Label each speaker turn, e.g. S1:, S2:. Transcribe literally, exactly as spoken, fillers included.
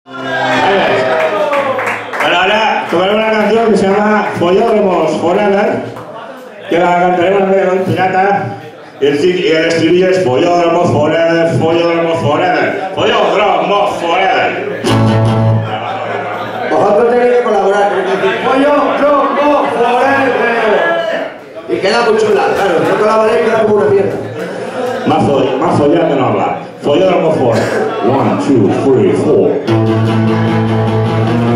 S1: Bueno, ahora tocaré una canción que se llama Follódromos Forever, que la cantaremos en medio de un pirata. Y el, y el estribillo es Follódromos Forever, Follódromos Forever, Follódromos Forever.
S2: Vosotros tenéis que colaborar, tenéis que decir Follódromos Forever. Y queda muy chula, claro, si no colaboráis queda como una mierda.
S1: Más, foll más follar que no hablar. Follódromos Forever. One, two, three, four.